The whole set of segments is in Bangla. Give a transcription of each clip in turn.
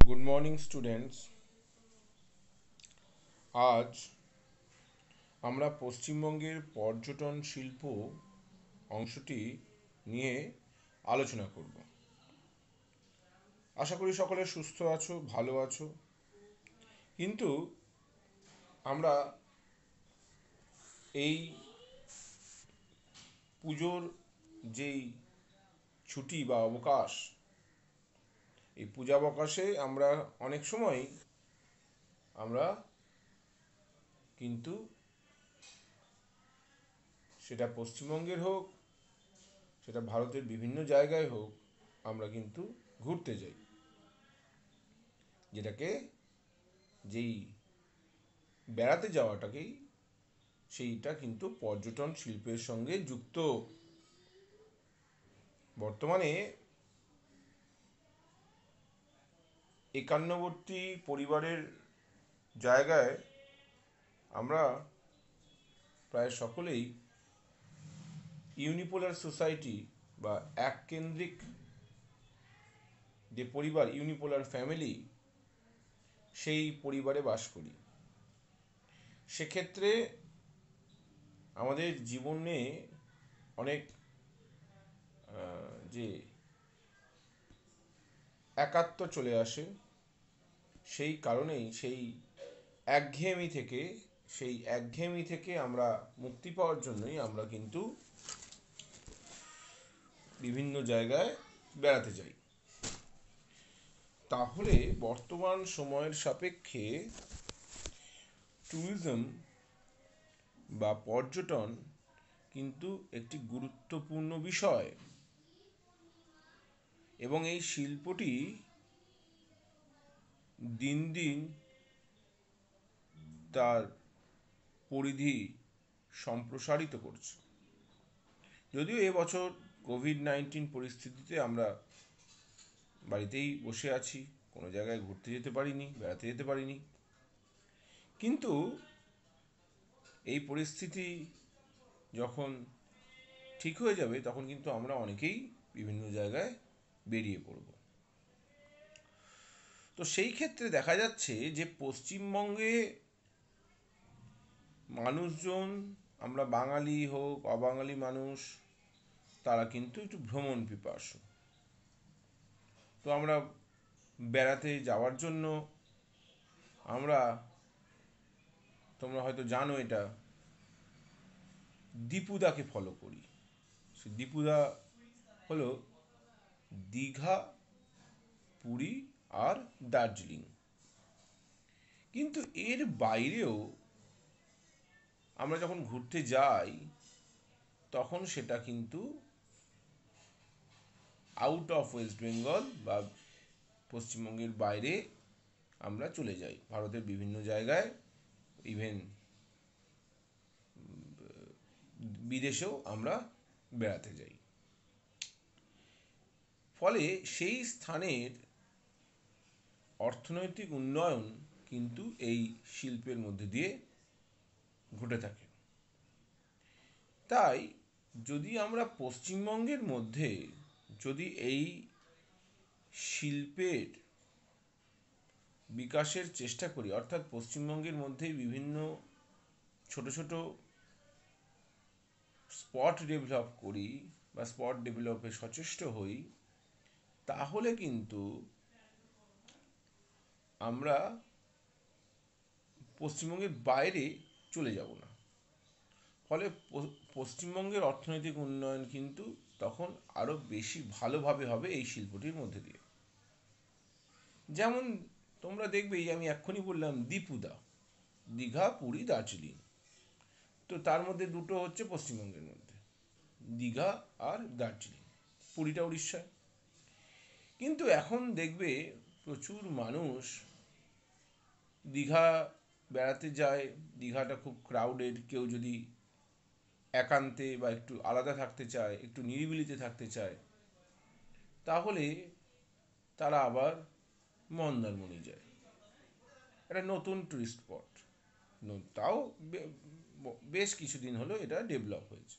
Good morning students. আজ আমরা পশ্চিমবঙ্গের পর্যটন শিল্প অংশটি নিয়ে আলোচনা করব। আশা করি সকলে সুস্থ আছো, ভালো আছো। কিন্তু আমরা এই পুজোর যেই ছুটি বা অবকাশ, এই পূজাবকাশে আমরা অনেক সময় আমরা কিন্তু সেটা পশ্চিমবঙ্গের হোক, সেটা ভারতের বিভিন্ন জায়গায় হোক, আমরা কিন্তু ঘুরতে যাই, যেটাকে যেই বেড়াতে যাওয়াটাকেই সেইটা কিন্তু পর্যটন শিল্পের সঙ্গে যুক্ত। বর্তমানে একান্নবর্তী পরিবারের জায়গায় আমরা প্রায় সকলেই ইউনিপোলার সোসাইটি বা এককেন্দ্রিক যে পরিবার, ইউনিপোলার ফ্যামিলি, সেই পরিবারে বাস করি। সেক্ষেত্রে আমাদের জীবনে অনেক যে একাত্ম চলে আসে। সেই কারণেই সেই একঘেয়েমি থেকে আমরা মুক্তি পাওয়ার জন্যই আমরা কিন্তু বিভিন্ন জায়গায় বেড়াতে যাই। তাহলে বর্তমান সময়ের সাপেক্ষে ট্যুরিজম বা পর্যটন কিন্তু একটি গুরুত্বপূর্ণ বিষয়, এবং এই শিল্পটি দিন দিন তার পরিধি সম্প্রসারিত করছে। যদিও এবছর কোভিড-19 পরিস্থিতিতে আমরা বাড়িতেই বসে আছি, কোনো জায়গায় ঘুরতে যেতে পারিনি, বেড়াতে যেতে পারিনি। কিন্তু এই পরিস্থিতি যখন ঠিক হয়ে যাবে, তখন কিন্তু আমরা অনেকেই বিভিন্ন জায়গায় বেরিয়ে পড়ব। তো সেই ক্ষেত্রে দেখা যাচ্ছে যে পশ্চিমবঙ্গে মানুষজন, আমরা বাঙালি হোক অবাঙালি মানুষ, তারা কিন্তু একটু ভ্রমণ পিপাসু। তো আমরা বেড়াতে যাওয়ার জন্য আমরা, তোমরা হয়তো জানো এটা, দীপুদাকে ফলো করি। সে দীপুদা হলো দীঘা, পুরী আর দার্জিলিং। কিন্তু এর বাইরেও আমরা যখন ঘুরতে যাই, তখন সেটা কিন্তু আউট অফ ওয়েস্ট বেঙ্গল বা পশ্চিমবঙ্গের বাইরে আমরা চলে যাই, ভারতের বিভিন্ন জায়গায়, ইভেন বিদেশেও আমরা বেড়াতে যাই। ফলে সেই স্থানের অর্থনৈতিক উন্নয়ন কিন্তু এই শিল্পের মধ্যে দিয়ে ঘটে থাকে। তাই যদি আমরা পশ্চিমবঙ্গের মধ্যে যদি এই শিল্পের বিকাশের চেষ্টা করি, অর্থাৎ পশ্চিমবঙ্গের মধ্যেই বিভিন্ন ছোট ছোট স্পট ডেভেলপ করি বা স্পট ডেভেলপে সচেষ্ট হই, তাহলে কিন্তু আমরা পশ্চিমবঙ্গের বাইরে চলে যাব না। ফলে পশ্চিমবঙ্গের অর্থনৈতিক উন্নয়ন কিন্তু তখন আরও বেশি ভালোভাবে হবে এই শিল্পটির মধ্যে দিয়ে। যেমন তোমরা দেখবে, আমি এক্ষুনি বললাম দীপুদা, দীঘা, পুরী, দার্জিলিং। তো তার মধ্যে দুটো হচ্ছে পশ্চিমবঙ্গের মধ্যে, দীঘা আর দার্জিলিং। পুরীটা উড়িষ্যায়। কিন্তু এখন দেখবে প্রচুর মানুষ দীঘা বেড়াতে যায়। দীঘাটা খুব ক্রাউডেড। কেউ যদি একান্তে বা একটু আলাদা থাকতে চায়, একটু নিরিবিলিতে থাকতে চায়, তাহলে তারা আবার মন্দারমণি যায়। এটা নতুন টুরিস্ট স্পট, তাও বেশ কিছুদিন হলো এটা ডেভেলপ হয়েছে।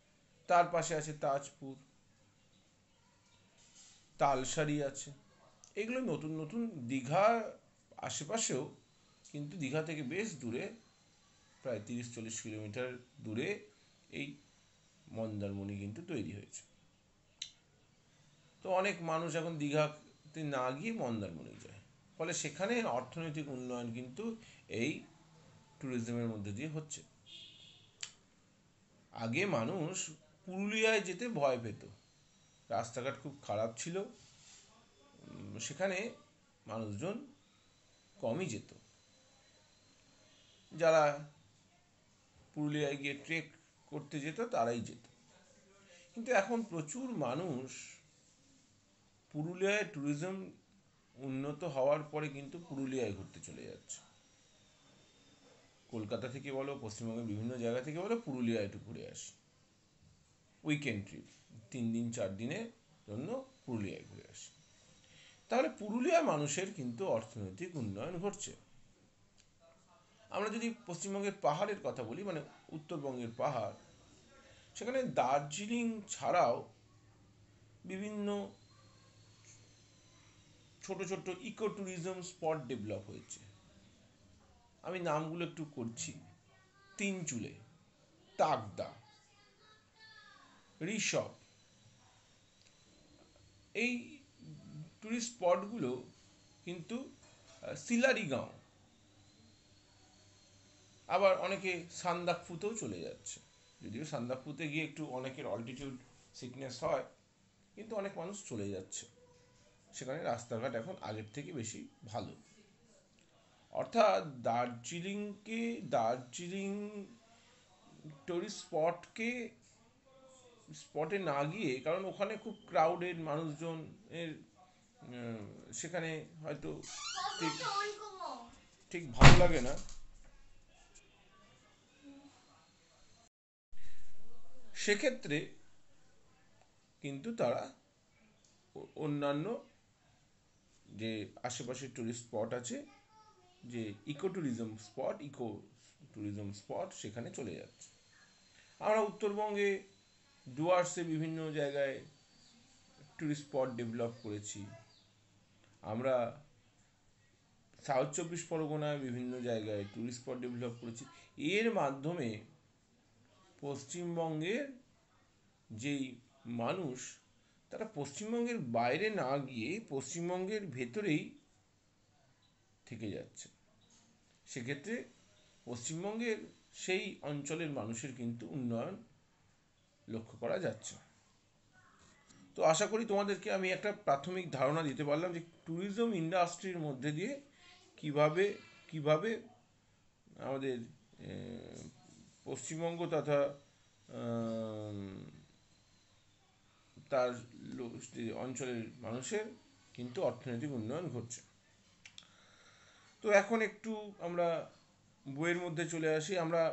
তার পাশে আছে তাজপুর, তালসারি আছে, এগুলো নতুন নতুন দীঘার আশেপাশেও, কিন্তু দীঘা থেকে বেশ দূরে, প্রায় 30-40 কিলোমিটার দূরে এই মন্দারমণি কিন্তু তৈরি হয়েছে। তো অনেক মানুষ এখন দীঘাতে না গিয়ে মন্দারমণি যায়, ফলে সেখানে অর্থনৈতিক উন্নয়ন কিন্তু এই ট্যুরিজমের মধ্যে দিয়ে হচ্ছে। আগে মানুষ পুরুলিয়ায় যেতে ভয় পেত, রাস্তাঘাট খুব খারাপ ছিল, সেখানে মানুষজন কমই যেত। যারা পুরুলিয়ায় গিয়ে ট্রেক করতে যেত তারাই যেত। কিন্তু এখন প্রচুর মানুষ পুরুলিয়ায় ট্যুরিজম উন্নত হওয়ার পরে কিন্তু পুরুলিয়ায় ঘুরতে চলে যাচ্ছে। কলকাতা থেকে বলো, পশ্চিমবঙ্গের বিভিন্ন জায়গা থেকে বলো, পুরুলিয়ায় একটু ঘুরে আসি, উইকেন্ড ট্রিপ, 3 দিন 4 দিনের জন্য পুরুলিয়ায় ঘুরে আসি। তাহলে পুরুলিয়া মানুষের কিন্তু অর্থনৈতিক উন্নয়ন ঘটছে। আমরা যদি পশ্চিমবঙ্গের পাহাড়ের কথা বলি, মানে উত্তরবঙ্গের পাহাড়, সেখানে দার্জিলিং ছাড়াও বিভিন্ন ছোট ছোট ইকো ট্যুরিজম স্পট ডেভেলপ হয়েছে। আমি নামগুলো একটু করছি: তিনচুলে, তাকদা, ঋষভ। এই ট্যুরিস্ট স্পটগুলো কিন্তু সিলারিগাঁও, আবার অনেকে সান্দাকফুতেও চলে যাচ্ছে। যদিও সান্দাকফুতে গিয়ে একটু অনেকের অল্টিটিউড সিকনেস হয়, কিন্তু অনেক মানুষ চলে যাচ্ছে। সেখানে রাস্তাঘাট এখন আগের থেকে বেশি ভালো। অর্থাৎ দার্জিলিং টুরিস্ট স্পটে না গিয়ে, কারণ ওখানে খুব ক্রাউডেড, মানুষজন এর সেখানে হয়তো ঠিক ঠিক ভালো লাগে না, সেক্ষেত্রে কিন্তু তারা অন্যান্য যে আশেপাশে টুরিস্ট স্পট আছে, যে ইকো ট্যুরিজম স্পট, সেখানে চলে যাচ্ছে। আমরা উত্তরবঙ্গে ডুয়ার্সে বিভিন্ন জায়গায় টুরিস্ট স্পট ডেভেলপ করেছি। আমরা সাউথ 24 পরগনায় বিভিন্ন জায়গায় টুরিস্ট স্পট ডেভেলপ করেছি। এর মাধ্যমে পশ্চিমবঙ্গের যেই মানুষ, তারা পশ্চিমবঙ্গের বাইরে না গিয়ে পশ্চিমবঙ্গের ভেতরেই থেকে যাচ্ছে। সেক্ষেত্রে পশ্চিমবঙ্গের সেই অঞ্চলের মানুষের কিন্তু উন্নয়ন লক্ষ্য করা যাচ্ছে। তো আশা করি তোমাদেরকে আমি একটা প্রাথমিক ধারণা দিতে পারলাম যে ট্যুরিজম ইন্ডাস্ট্রির মধ্যে দিয়ে কিভাবে কিভাবে আমাদের পশ্চিমবঙ্গ তথা তার অঞ্চলের মানুষের কিন্তু অর্থনৈতিক উন্নয়ন ঘটছে। তো এখন একটু আমরা বইয়ের মধ্যে চলে আসি। আমরা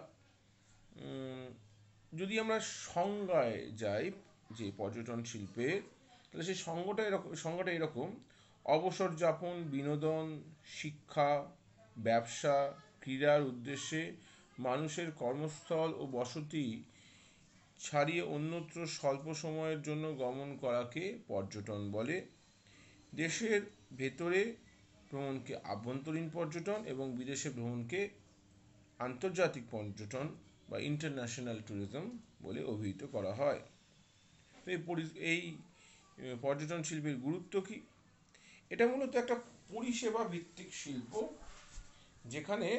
যদি আমরা সংজ্ঞায় যাই যে পর্যটন শিল্পের, তাহলে সেই সংজ্ঞাটা এরকম: অবসর যাপন, বিনোদন, শিক্ষা, ব্যবসা, ক্রীড়ার উদ্দেশ্যে মানুষের কর্মস্থল ও বসতি ছাড়িয়ে অন্যত্র স্বল্প সময়ের জন্য গমন করাকে পর্যটন বলে। দেশের ভেতরে ভ্রমণকে আভ্যন্তরীণ পর্যটন এবং বিদেশে ভ্রমণকে আন্তর্জাতিক পর্যটন বা ইন্টারন্যাশনাল ট্যুরিজম বলে অভিহিত করা হয়। এই পর্যটন শিল্পের গুরুত্ব কী? এটা মূলত একটা পরিষেবা ভিত্তিক শিল্প, যেখানে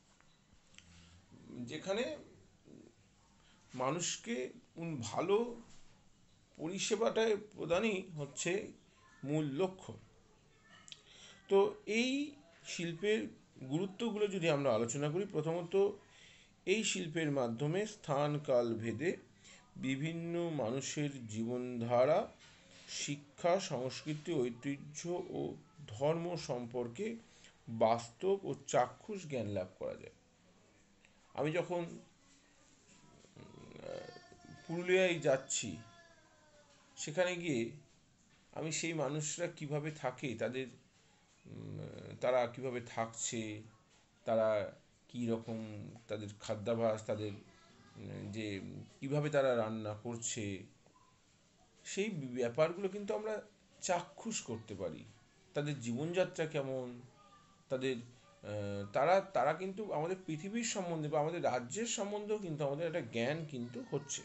যেখানে মানুষকে ভালো পরিষেবাটা প্রদানই হচ্ছে মূল লক্ষ্য। তো এই শিল্পের গুরুত্বগুলো যদি আমরা আলোচনা করি, প্রথমত এই শিল্পের মাধ্যমে স্থান কাল ভেদে বিভিন্ন মানুষের জীবনধারা, শিক্ষা, সংস্কৃতি, ঐতিহ্য ও ধর্ম সম্পর্কে বাস্তব ও চাক্ষুষ জ্ঞান লাভ করা যায়। আমি যখন পুরুলিয়ায় যাচ্ছি, সেখানে গিয়ে আমি সেই মানুষরা কিভাবে থাকে, তারা কিভাবে থাকছে, তারা কী রকম তাদের খাদ্যাভ্যাস, তাদের যে কিভাবে তারা রান্না করছে, সেই ব্যাপারগুলো কিন্তু আমরা চাক্ষুষ করতে পারি। তাদের জীবনযাত্রা কেমন, তাদের তারা তারা কিন্তু আমাদের পৃথিবীর সম্বন্ধে বা আমাদের রাজ্যের সম্বন্ধেও কিন্তু আমাদের একটা জ্ঞান কিন্তু হচ্ছে।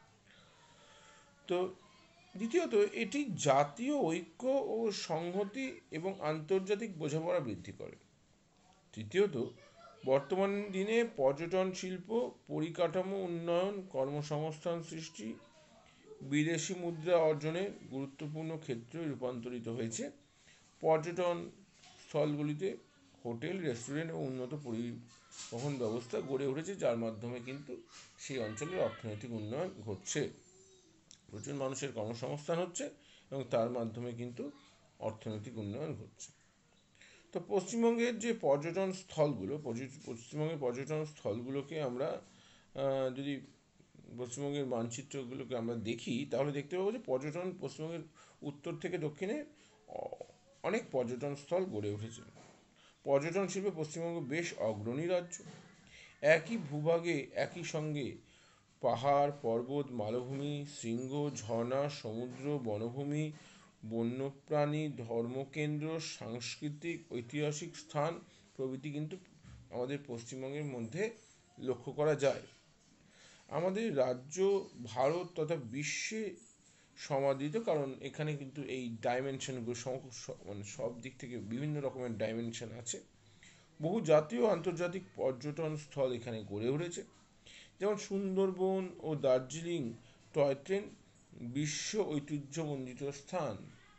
তো দ্বিতীয়ত, এটি জাতীয় ঐক্য ও সংহতি এবং আন্তর্জাতিক বোঝাপড়া বৃদ্ধি করে। তৃতীয়ত, বর্তমান দিনে পর্যটন শিল্প পরিকাঠামো উন্নয়ন, কর্মসংস্থান সৃষ্টি, বিদেশি মুদ্রা অর্জনের গুরুত্বপূর্ণ ক্ষেত্রে রূপান্তরিত হয়েছে। পর্যটন স্থলগুলিতে হোটেল, রেস্টুরেন্ট এবং উন্নত পরিবহন ব্যবস্থা গড়ে উঠেছে, যার মাধ্যমে কিন্তু সেই অঞ্চলের অর্থনৈতিক উন্নয়ন ঘটছে, প্রচুর মানুষের কর্মসংস্থান হচ্ছে এবং তার মাধ্যমে কিন্তু অর্থনৈতিক উন্নয়ন ঘটছে। তো পশ্চিমবঙ্গের যে পর্যটন স্থলগুলো, পশ্চিমবঙ্গের পর্যটন স্থলগুলোকে আমরা যদি পশ্চিমবঙ্গের মানচিত্রগুলোকে আমরা দেখি, তাহলে দেখতে পাবো যে পশ্চিমবঙ্গের উত্তর থেকে দক্ষিণে অনেক পর্যটন স্থল গড়ে উঠেছে। পর্যটন শিল্পে পশ্চিমবঙ্গ বেশ অগ্রণী রাজ্য। একই ভূভাগে একই সঙ্গে পাহাড়, পর্বত, মালভূমি, শৃঙ্গ, ঝর্ণা, সমুদ্র, বনভূমি, বন্যপ্রাণী, ধর্মকেন্দ্র, সাংস্কৃতিক ঐতিহাসিক স্থান প্রভৃতি কিন্তু আমাদের পশ্চিমবঙ্গের মধ্যে লক্ষ্য করা যায়। আমাদের রাজ্য ভারত তথা বিশ্বে সমাদৃত, কারণ এখানে কিন্তু এই ডাইমেনশনগুলো মানে সব দিক থেকে বিভিন্ন রকমের ডাইমেনশন আছে। বহু জাতীয় আন্তর্জাতিক পর্যটন স্থল এখানে গড়ে উঠেছে, যেমন সুন্দরবন ও দার্জিলিং টয় ট্রেন বিশ্ব ঐতিহ্যমণ্ডিত স্থান।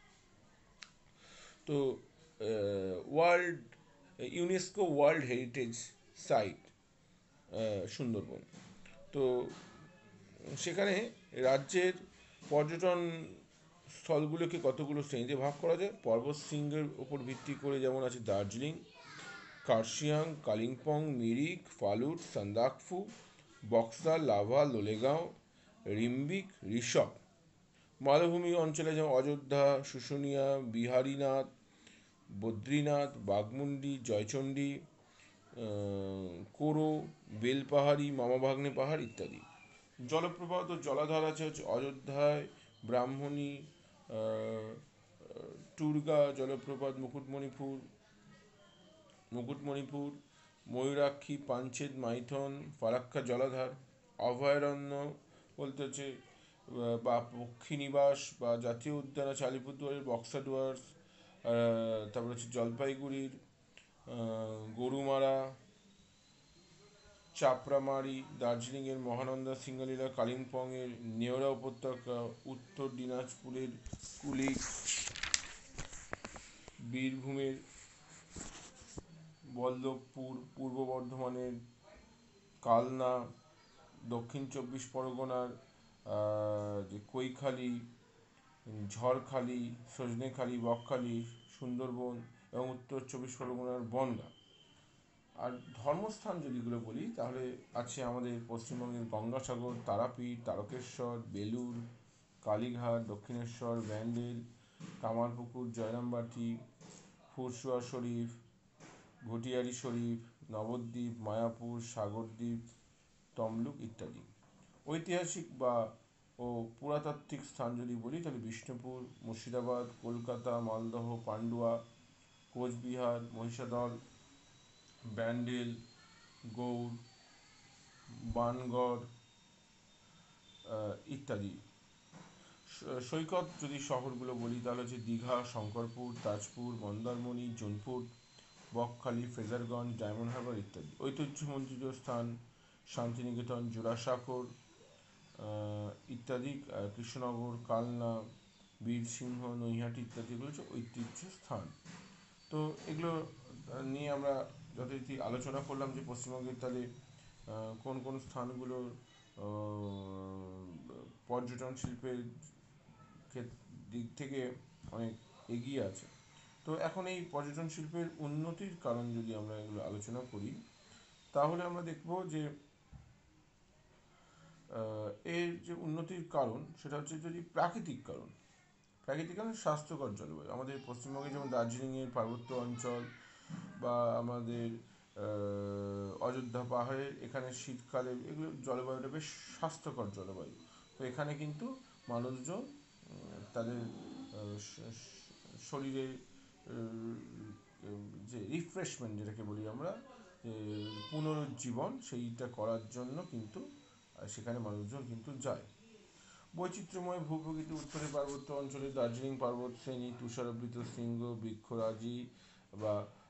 তো world UNESCO world heritage site Sundarban. তো সেখানে রাজ্যের পর্যটন স্থলগুলোকে কতগুলো শ্রেণীতে ভাগ করা যায়। পর্বত শৃঙ্গের ওপর ভিত্তি করে যেমন আছে দার্জিলিং, কার্শিয়াং, কালিম্পং, মিরিক, ফালুট, সান্দাকফু, বক্সা, লাভা, লোলেগাঁও, রিম্বিক, ঋষভ। মালভূমি অঞ্চলে যেমন অযোধ্যা, শুশুনিয়া, বিহারীনাথ, বদ্রীনাথ, বাঘমুন্ডি, জয়চণ্ডী, কোরো, বেলপাহাড়ি, মামাভাগ্নে পাহাড় ইত্যাদি। জলপ্রপাত ও জলাধার আছে হচ্ছে অযোধ্যায় ব্রাহ্মণী, টুরগা জলপ্রপাত, মুকুটমণিপুর, ময়ূরাক্ষী, পাঞ্চেত, মাইথন, ফারাক্কা জলাধার। অভয়ারণ্য বলতে হচ্ছে বা পক্ষীনিবাস বা জাতীয় উদ্যান আছে আলিপুরদুয়ারের বক্সা ডুয়ার্স, তারপর হচ্ছে জলপাইগুড়ির গরুমারা, চাপড়ামারি, দার্জিলিংয়ের মহানন্দা, সিঙ্গালীলা, কালিম্পংয়ের নেওরা উপত্যকা, উত্তর দিনাজপুরের কুলিক, বীরভূমের বল্লভপুর, পূর্ব বর্ধমানের কালনা, দক্ষিণ চব্বিশ পরগনার যে কৈখালি, ঝড়খালি, সজনেখালি, বকখালি, সুন্দরবন এবং উত্তর চব্বিশ পরগনার বনগাঁ। আর ধর্মস্থান যদিগুলো বলি, তাহলে আছে আমাদের পশ্চিমবঙ্গের গঙ্গাসাগর, তারাপীঠ, তারকেশ্বর, বেলুর, কালীঘাট, দক্ষিণেশ্বর, ব্যান্ডেল, কামারপুকুর, জয়রামবাটি, ফুরসুয়া শরীফ, ঘটিয়ারি শরীফ, নবদ্বীপ, মায়াপুর, সাগরদ্বীপ, তমলুক ইত্যাদি। ঐতিহাসিক ও পুরাতাত্ত্বিক স্থান যদি বলি, তাহলে বিষ্ণুপুর, মুর্শিদাবাদ, কলকাতা, মালদহ, পান্ডুয়া, কোচবিহার, মহিষাদল, ব্যান্ডেল, গৌড়, বানগড় ইত্যাদি। সৈকত যদি শহরগুলো বলি, তাহলে হচ্ছে দীঘা, শঙ্করপুর, তাজপুর, মন্দারমণি, জোনপুর, বকখালি, ফ্রেজারগঞ্জ, ডায়মন্ড হারবার ইত্যাদি। ঐতিহ্যমণ্ডিত স্থান শান্তিনিকেতন, জোড়াসাঁকোর ইত্যাদি। কৃষ্ণনগর, কালনা, বীরসিংহ, নৈহাটি ইত্যাদিগুলো হচ্ছে ঐতিহ্য স্থান। তো এগুলো নিয়ে আমরা যথারীতি আলোচনা করলাম যে পশ্চিমবঙ্গের তাহলে কোন কোন স্থানগুলো পর্যটন শিল্পের দিক থেকে অনেক এগিয়ে আছে। তো এখন এই পর্যটন শিল্পের উন্নতির কারণ যদি আমরা এগুলো আলোচনা করি, তাহলে আমরা দেখব যে এর যে উন্নতির কারণ সেটা হচ্ছে যদি প্রাকৃতিক কারণ স্বাস্থ্যকর জলবায়ু। আমাদের পশ্চিমবঙ্গে যেমন দার্জিলিংয়ের পার্বত্য অঞ্চল বা আমাদের অযোধ্যা পাহাড়ের এখানে শীতকালে এগুলো জলবায়ুটা বেশ স্বাস্থ্যকর জলবায়ু। তো এখানে কিন্তু মানুষজন তাদের শরীরে যে রিফ্রেশমেন্ট যেটাকে বলি আমরা, পুনরুজ্জীবন, সেইটা করার জন্য কিন্তু সেখানে মানুষজন কিন্তু যায়। বৈচিত্র্যময় ভূপ্রকৃতি, উত্তরে পার্বত্য অঞ্চলে দার্জিলিং পর্বত শ্রেণী, তুষারাবৃত শৃঙ্গ, বৃক্ষরাজি বা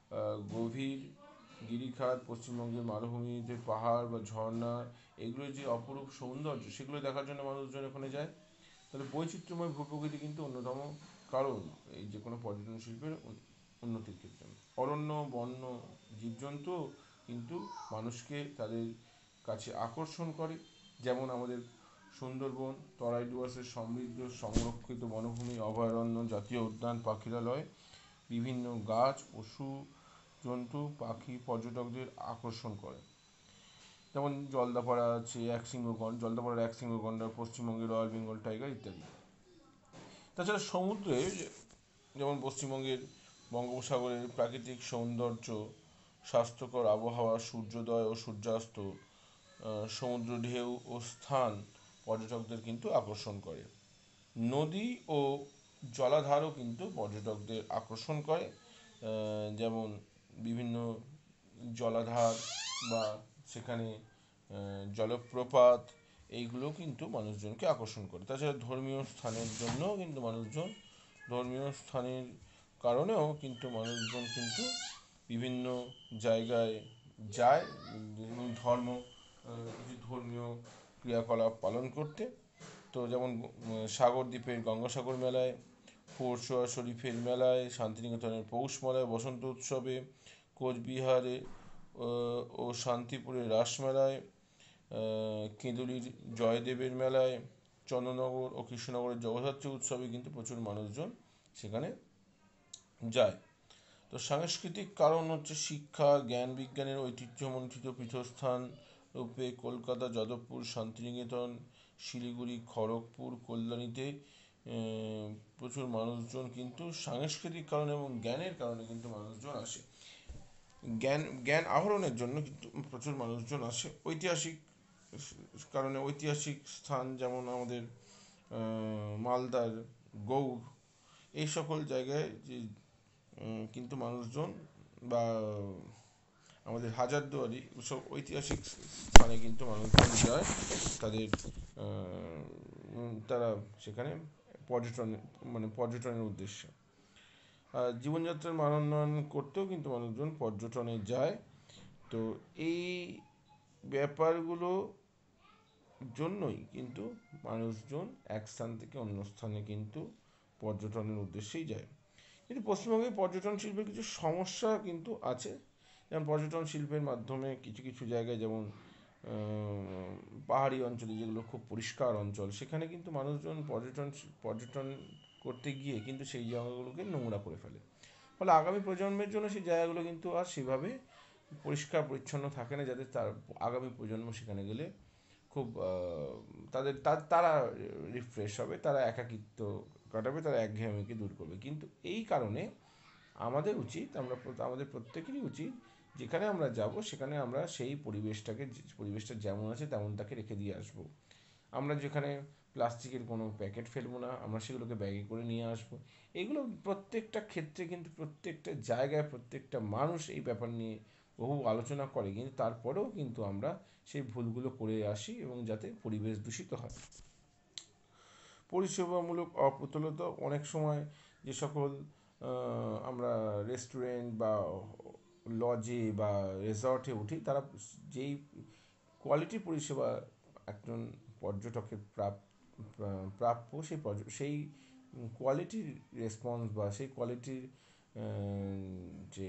গভীর গিরিখাত, পশ্চিমবঙ্গের মালভূমিতে পাহাড় বা ঝর্ণা, এগুলোর যে অপরূপ সৌন্দর্য সেগুলো দেখার জন্য মানুষজন ওখানে যায়। তাহলে বৈচিত্র্যময় ভূপ্রকৃতি কিন্তু অন্যতম কারণ এই যে কোনো পর্যটন শিল্পের উন্নতির ক্ষেত্রে। অরণ্য, বন্য, জীবজন্তু কিন্তু মানুষকে তাদের কাছে আকর্ষণ করে, যেমন আমাদের সুন্দরবন, তরাই ডুয়ার্সের সমৃদ্ধ সংরক্ষিত বনভূমি, অভয়ারণ্য, জাতীয় উদ্যান, পাখিরালয়, বিভিন্ন গাছ, পশু, জন্তু, পাখি পর্যটকদের আকর্ষণ করে। যেমন জলদাপাড়া আছে, জলদাপাড়ার একশৃঙ্গ গন্ডার, পশ্চিমবঙ্গের রয়্যাল বেঙ্গল টাইগার ইত্যাদি। তাছাড়া সমুদ্রে, যেমন পশ্চিমবঙ্গের বঙ্গোপসাগরের প্রাকৃতিক সৌন্দর্য, স্বাস্থ্যকর আবহাওয়া, সূর্যোদয় ও সূর্যাস্ত, সমুদ্র ঢেউ ও স্থান পর্যটকদের কিন্তু আকর্ষণ করে। নদী ও জলাধারও কিন্তু পর্যটকদের আকর্ষণ করে, যেমন বিভিন্ন জলাধার বা সেখানে জলপ্রপাত, এইগুলো কিন্তু মানুষজনকে আকর্ষণ করে। তাছাড়া ধর্মীয় স্থানের জন্যও কিন্তু মানুষজন, ধর্মীয় স্থানের কারণেও কিন্তু মানুষজন কিন্তু বিভিন্ন জায়গায় যায় এবং কিছু ধর্মীয় ক্রিয়াকলাপ পালন করতে। তো যেমন সাগরদ্বীপের গঙ্গাসাগর মেলায়, পরশুয়া শরীফের মেলায়, শান্তিনিকেতনের পৌষ মেলায়, বসন্ত উৎসবে, কোচবিহারে ও শান্তিপুরের রাসমেলায়, কেঁদুলির জয়দেবের মেলায়, চন্দ্রনগর ও কৃষ্ণনগরের জগদ্ধাত্রী উৎসবে কিন্তু প্রচুর মানুষজন সেখানে যায়। তো সাংস্কৃতিক কারণ হচ্ছে শিক্ষা, জ্ঞান বিজ্ঞানের ঐতিহ্যমণ্ডিত পীঠস্থান রূপে কলকাতা, যাদবপুর, শান্তিনিকেতন, শিলিগুড়ি, খড়গপুর, কল্যাণীতে প্রচুর মানুষজন কিন্তু সাংস্কৃতিক কারণে এবং জ্ঞানের কারণে কিন্তু মানুষজন আসে। জ্ঞান আহরণের জন্য কিন্তু প্রচুর মানুষজন আসে। ঐতিহাসিক কারণে, ঐতিহাসিক স্থান যেমন আমাদের মালদার গৌড়, এই সকল জায়গায় যে কিন্তু মানুষজন, বা আমাদের হাজারদুয়ারি, সব ঐতিহাসিক স্থানে কিন্তু মানুষজন যায় তাদের তারা সেখানে পর্যটনের উদ্দেশ্যে। জীবনযাত্রার মান উন্নয়ন করতেও কিন্তু মানুষজন পর্যটনে যায়। তো এই ব্যাপারগুলো জন্যই কিন্তু মানুষজন এক স্থান থেকে অন্য স্থানে কিন্তু পর্যটনের উদ্দেশ্যেই যায়। কিন্তু পশ্চিমবঙ্গের পর্যটন শিল্পের কিছু সমস্যা কিন্তু আছে। যেমন পর্যটন শিল্পের মাধ্যমে কিছু কিছু জায়গায়, যেমন পাহাড়ি অঞ্চলে যেগুলো খুব পরিষ্কার অঞ্চল, সেখানে কিন্তু মানুষজন পর্যটন করতে গিয়ে কিন্তু সেই জায়গাগুলোকে নোংরা করে ফেলে। ফলে আগামী প্রজন্মের জন্য সেই জায়গাগুলো কিন্তু আর সেভাবে পরিষ্কার পরিচ্ছন্ন থাকে না, যাতে তার আগামী প্রজন্ম সেখানে গেলে খুব তারা রিফ্রেশ হবে, তারা একাকিত্ব কাটাবে, তারা একঘেয়েমিকে দূর করবে। কিন্তু এই কারণে আমাদের উচিত, আমাদের প্রত্যেকেরই উচিত, যেখানে আমরা যাব সেখানে আমরা সেই পরিবেশটা যেমন আছে তেমন তাকে রেখে দিয়ে আসবো। আমরা যেখানে প্লাস্টিকের কোনো প্যাকেট ফেলবো না, আমরা সেগুলোকে ব্যাগে করে নিয়ে আসবো। এগুলো প্রত্যেকটা ক্ষেত্রে কিন্তু প্রত্যেকটা জায়গায় প্রত্যেকটা মানুষ এই ব্যাপার নিয়ে বহু আলোচনা করে, কিন্তু তারপরেও কিন্তু আমরা সেই ভুলগুলো করে আসি এবং যাতে পরিবেশ দূষিত হয়। পরিষেবামূলক অপ্রতুলতা, অনেক সময় যে সকল আমরা রেস্টুরেন্ট বা লজে বা রিসর্টে উঠি, তারা যেই কোয়ালিটির পরিষেবা একজন পর্যটকের প্রাপ্য, সেই কোয়ালিটির রেসপন্স বা সেই কোয়ালিটির যে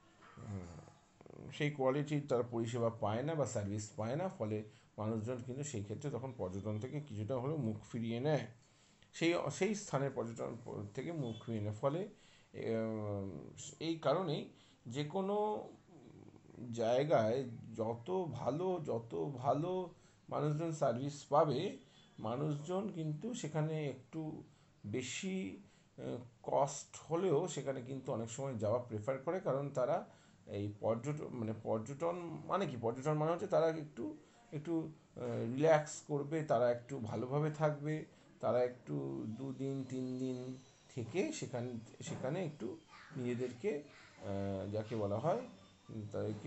সেই কোয়ালিটির তারা পরিষেবা পায় না বা সার্ভিস পায় না। ফলে মানুষজন কিন্তু সেই ক্ষেত্রে তখন পর্যটন থেকে কিছুটা হলেও মুখ ফিরিয়ে নেয়, সেই স্থানের পর্যটন থেকে মুখ ফিরিয়ে নেয়। ফলে এই কারণেই যে কোনো জায়গায় যত ভালো মানুষজন সার্ভিস পাবে, মানুষজন কিন্তু সেখানে একটু বেশি কস্ট হলেও সেখানে কিন্তু অনেক সময় যাওয়া প্রেফার করে। কারণ তারা এই পর্যটন মানে কি, পর্যটন মানে হচ্ছে তারা একটু একটু রিল্যাক্স করবে, তারা একটু ভালোভাবে থাকবে, তারা একটু 2 দিন 3 দিন থেকে সেখানে একটু নিজেদেরকে যাকে বলা হয় তাদেরকে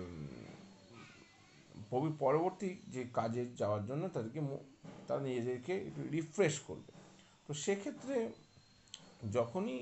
পরবর্তী যে কাজে যাওয়ার জন্য তারা নিজেদেরকে একটু রিফ্রেশ করবে। তো সেক্ষেত্রে যখনই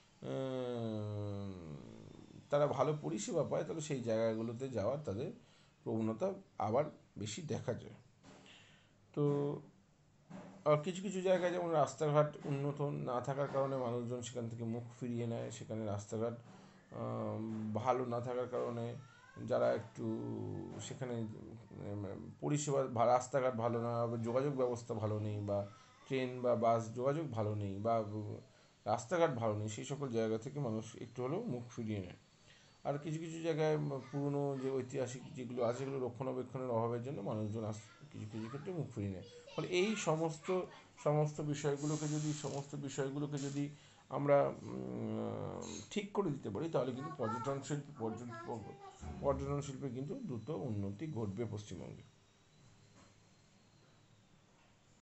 তারা ভালো পরিষেবা পায়, তাহলে সেই জায়গাগুলোতে যাওয়ার তাদের প্রবণতা আবার বেশি দেখা যায়। তো কিছু কিছু জায়গায় যেমন রাস্তাঘাট উন্নত না থাকার কারণে মানুষজন সেখান থেকে মুখ ফিরিয়ে নেয়, সেখানে রাস্তাঘাট ভালো না থাকার কারণে যারা একটু সেখানে পরিষেবা রাস্তাঘাট ভালো না, যোগাযোগ ব্যবস্থা ভালো নেই, বা ট্রেন বা বাস যোগাযোগ ভালো নেই, বা রাস্তাঘাট ভালো নেই, সেই সকল জায়গা থেকে মানুষ একটু হলেও মুখ ফিরিয়ে নেয়। আর কিছু কিছু জায়গায় পুরনো যে ঐতিহাসিক যেগুলো আছে সেগুলো রক্ষণাবেক্ষণের অভাবের জন্য মানুষজন কিছু কিছু ক্ষেত্রে মুখ ফিরিয়ে নেয়। ফলে এই সমস্ত বিষয়গুলোকে যদি আমরা ঠিক করে দিতে পারি, তাহলে কিন্তু পর্যটন শিল্পে কিন্তু দ্রুত উন্নতি ঘটবে পশ্চিমবঙ্গে।